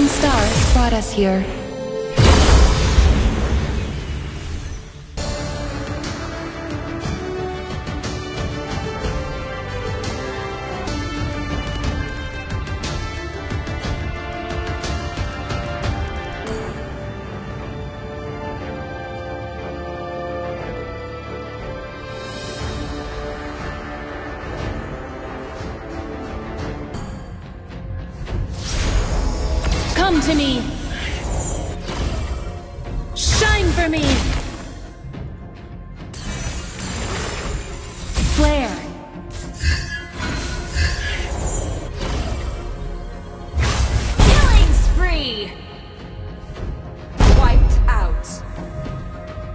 Falling stars brought us here. Come to me! Shine for me! Flare! Killing spree! Wiped out.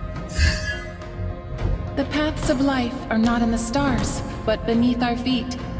The paths of life are not in the stars, but beneath our feet.